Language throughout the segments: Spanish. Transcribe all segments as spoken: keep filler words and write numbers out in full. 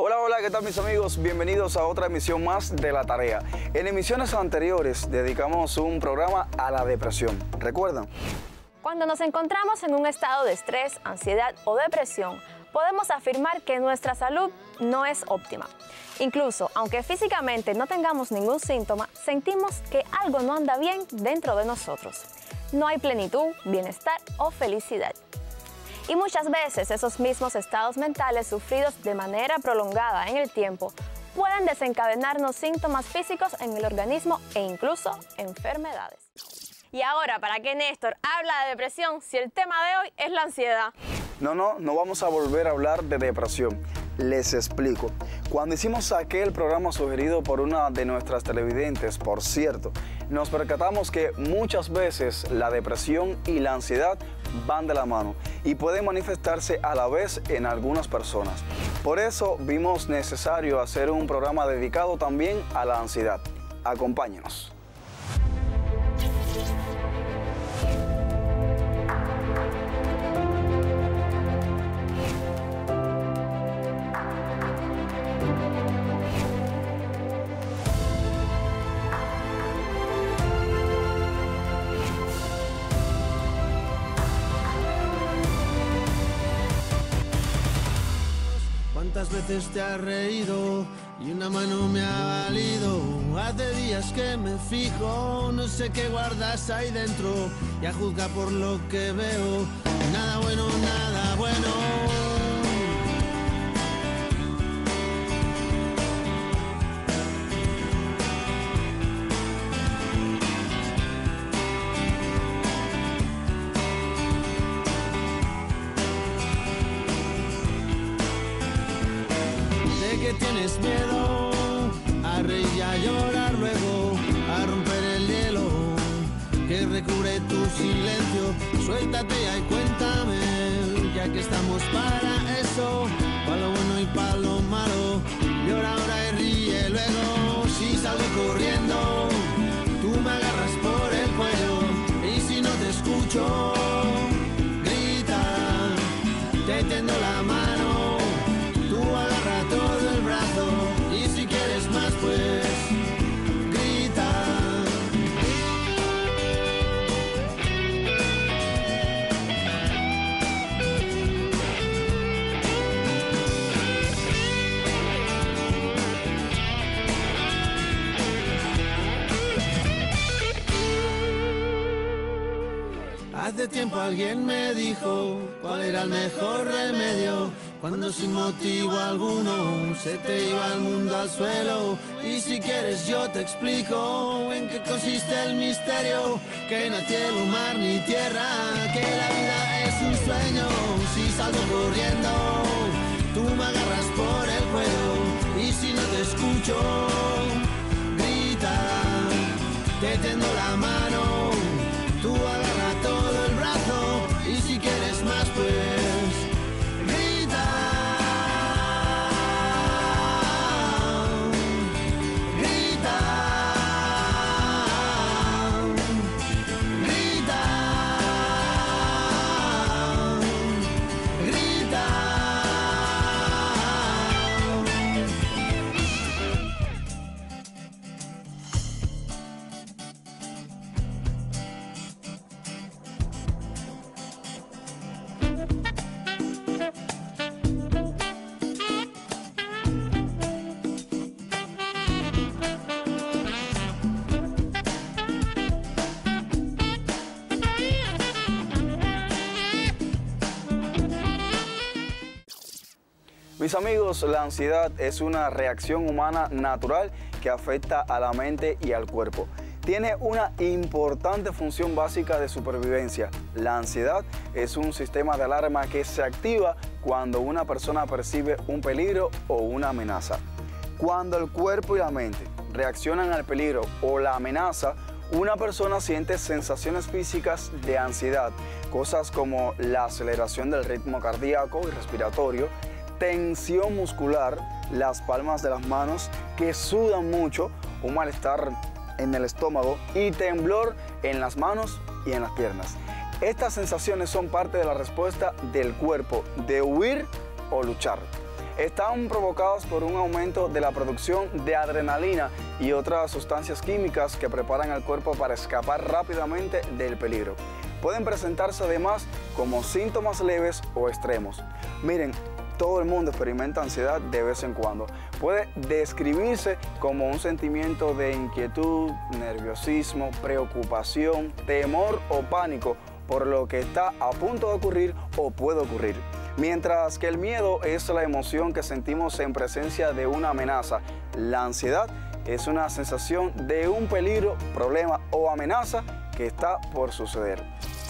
Hola, hola, ¿qué tal mis amigos? Bienvenidos a otra emisión más de La Tarea. En emisiones anteriores dedicamos un programa a la depresión. ¿Recuerdan? Cuando nos encontramos en un estado de estrés, ansiedad o depresión, podemos afirmar que nuestra salud no es óptima. Incluso, aunque físicamente no tengamos ningún síntoma, sentimos que algo no anda bien dentro de nosotros. No hay plenitud, bienestar o felicidad. Y muchas veces esos mismos estados mentales sufridos de manera prolongada en el tiempo pueden desencadenarnos síntomas físicos en el organismo e incluso enfermedades. Y ahora, ¿para qué Néstor habla de depresión si el tema de hoy es la ansiedad? No, no, no vamos a volver a hablar de depresión. Les explico. Cuando hicimos aquel programa sugerido por una de nuestras televidentes, por cierto, nos percatamos que muchas veces la depresión y la ansiedad van de la mano y pueden manifestarse a la vez en algunas personas. Por eso vimos necesario hacer un programa dedicado también a la ansiedad. Acompáñenos. ¿Cuántas veces te has reído y una mano me ha valido? Hace días que me fijo, no sé qué guardas ahí dentro, y a juzgar por lo que veo, nada bueno, nada bueno. Que tienes miedo a reír y a llorar luego, a romper el hielo que recubre tu silencio. Suéltate y cuéntame, ya que estamos para eso, para lo bueno y para lo malo. Llora ahora y ríe luego. Si salgo corriendo, tú me agarras por el cuello, y si no te escucho, grita, te tiendo la mano. Tú agarra todo el brazo, y si quieres más pues grita. Hace tiempo alguien me dijo cuál era el mejor remedio cuando sin motivo alguno se te iba el mundo al suelo. Y si quieres yo te explico en qué consiste el misterio, que no hay cielo, mar ni tierra, que la vida es un sueño. Si salgo corriendo, tú me agarras por el cuello, y si no te escucho, grita, te tiendo la mano. Tú agarra todo el brazo, y si quieres más pues Mis amigos, la ansiedad es una reacción humana natural que afecta a la mente y al cuerpo. Tiene una importante función básica de supervivencia. La ansiedad es un sistema de alarma que se activa cuando una persona percibe un peligro o una amenaza. Cuando el cuerpo y la mente reaccionan al peligro o la amenaza, una persona siente sensaciones físicas de ansiedad, cosas como la aceleración del ritmo cardíaco y respiratorio, tensión muscular, las palmas de las manos que sudan mucho, un malestar en el estómago y temblor en las manos y en las piernas. Estas sensaciones son parte de la respuesta del cuerpo de huir o luchar. están provocados por un aumento de la producción de adrenalina y otras sustancias químicas que preparan al cuerpo para escapar rápidamente del peligro. Pueden presentarse además como síntomas leves o extremos. Miren, todo el mundo experimenta ansiedad de vez en cuando. Puede describirse como un sentimiento de inquietud, nerviosismo, preocupación, temor o pánico por lo que está a punto de ocurrir o puede ocurrir. Mientras que el miedo es la emoción que sentimos en presencia de una amenaza, la ansiedad es una sensación de un peligro, problema o amenaza que está por suceder.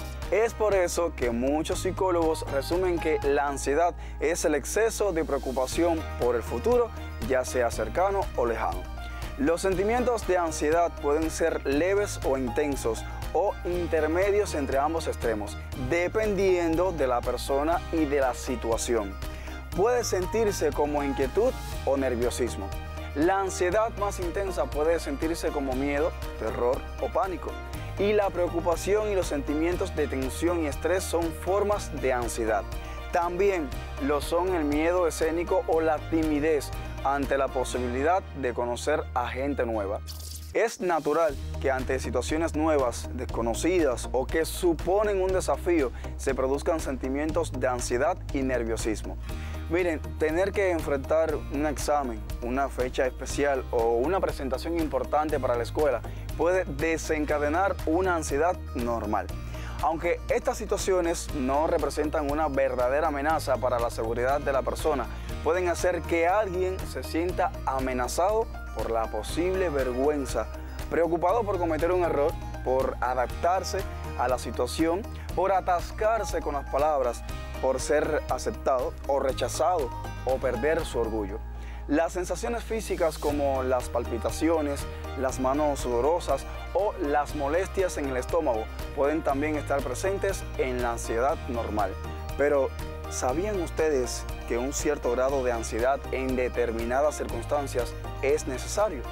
Es por eso que muchos psicólogos resumen que la ansiedad es el exceso de preocupación por el futuro, ya sea cercano o lejano. Los sentimientos de ansiedad pueden ser leves o intensos o intermedios entre ambos extremos, dependiendo de la persona y de la situación. Puede sentirse como inquietud o nerviosismo. La ansiedad más intensa puede sentirse como miedo, terror o pánico. Y la preocupación y los sentimientos de tensión y estrés son formas de ansiedad. También lo son el miedo escénico o la timidez ante la posibilidad de conocer a gente nueva. Es natural que ante situaciones nuevas, desconocidas o que suponen un desafío, se produzcan sentimientos de ansiedad y nerviosismo. Miren, tener que enfrentar un examen, una fecha especial o una presentación importante para la escuela puede desencadenar una ansiedad normal. Aunque estas situaciones no representan una verdadera amenaza para la seguridad de la persona, pueden hacer que alguien se sienta amenazado por la posible vergüenza, preocupado por cometer un error, por adaptarse a la situación, por atascarse con las palabras, por ser aceptado o rechazado o perder su orgullo. Las sensaciones físicas como las palpitaciones, las manos sudorosas o las molestias en el estómago pueden también estar presentes en la ansiedad normal. Pero, ¿sabían ustedes que un cierto grado de ansiedad en determinadas circunstancias es necesario?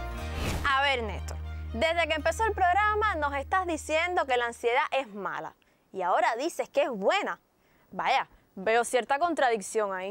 A ver, Néstor, desde que empezó el programa nos estás diciendo que la ansiedad es mala y ahora dices que es buena. Vaya, veo cierta contradicción ahí.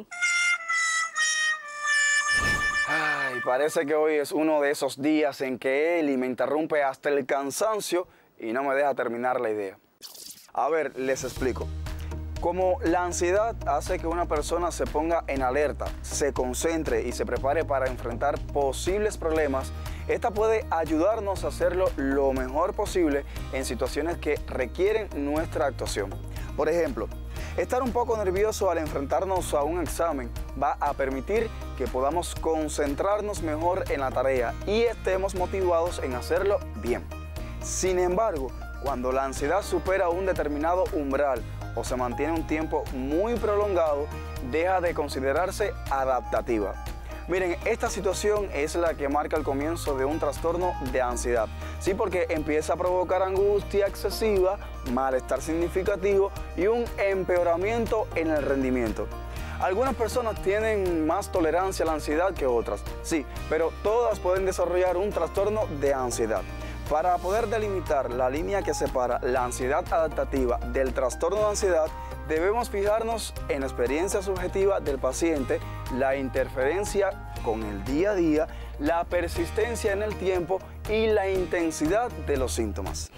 Ay, parece que hoy es uno de esos días en que Eli me interrumpe hasta el cansancio y no me deja terminar la idea. A ver, les explico. Como la ansiedad hace que una persona se ponga en alerta, se concentre y se prepare para enfrentar posibles problemas, esta puede ayudarnos a hacerlo lo mejor posible en situaciones que requieren nuestra actuación. Por ejemplo, estar un poco nervioso al enfrentarnos a un examen va a permitir que podamos concentrarnos mejor en la tarea y estemos motivados en hacerlo bien. Sin embargo, cuando la ansiedad supera un determinado umbral o se mantiene un tiempo muy prolongado, deja de considerarse adaptativa. Miren, esta situación es la que marca el comienzo de un trastorno de ansiedad. Sí, porque empieza a provocar angustia excesiva, malestar significativo y un empeoramiento en el rendimiento. Algunas personas tienen más tolerancia a la ansiedad que otras, sí, pero todas pueden desarrollar un trastorno de ansiedad. Para poder delimitar la línea que separa la ansiedad adaptativa del trastorno de ansiedad, debemos fijarnos en la experiencia subjetiva del paciente, la interferencia con el día a día, la persistencia en el tiempo y la intensidad de los síntomas.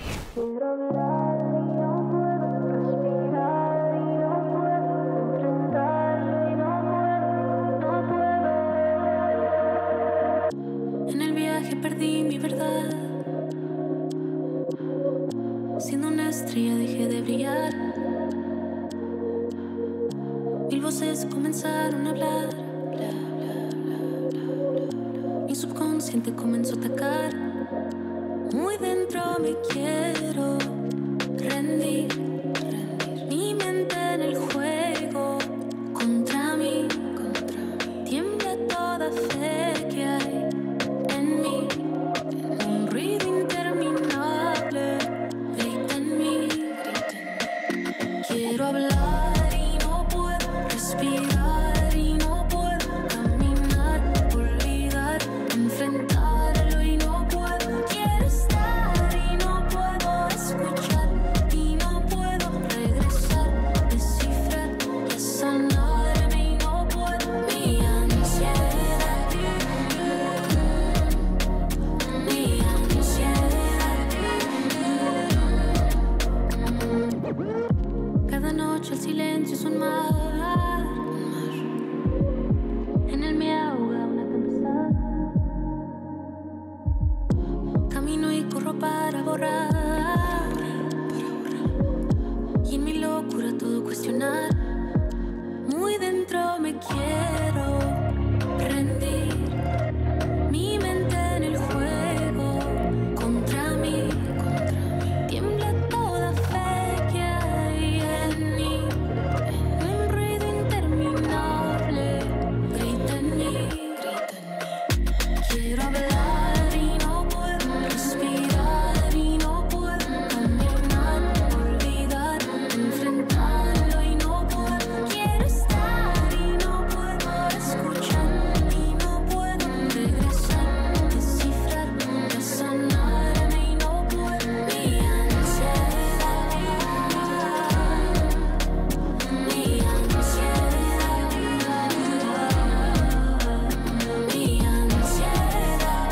En el viaje perdí mi verdad. Siendo una estrella dejé de brillar. Mil voces comenzaron a hablar. Mi subconsciente comenzó a atacar. Muy dentro me quiero rendir. Mi mente en el juego contra mí. Tiembla toda fe que hay en mí. Un ruido interminable grita en mí. Quiero hablar y no puedo respirar y no puedo caminar, olvidar, enfrentarlo y no puedo. Quiero estar y no puedo escuchar y no puedo. borrar, y en mi locura todo cuestionar. Muy dentro me quiero rendir, mi mente en el juego contra mí, tiembla toda fe que hay en mí, un ruido interminable grita en mí, quiero hablar y no puedo respirar y no puedo caminar, olvidar, enfrentarlo y no puedo, quiero estar y no puedo escuchar y no puedo regresar, descifrar, sanarme y no puedo, mi ansiedad, mi ansiedad, mi ansiedad,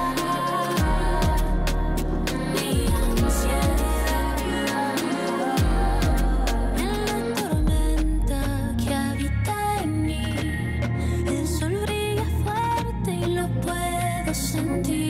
mi ansiedad, en la tormenta que habita en mí, el sol brilla fuerte y lo puedo sentir.